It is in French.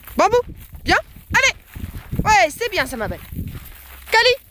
Bambou, bien. Allez. Ouais, c'est bien ça, ma belle. Cali.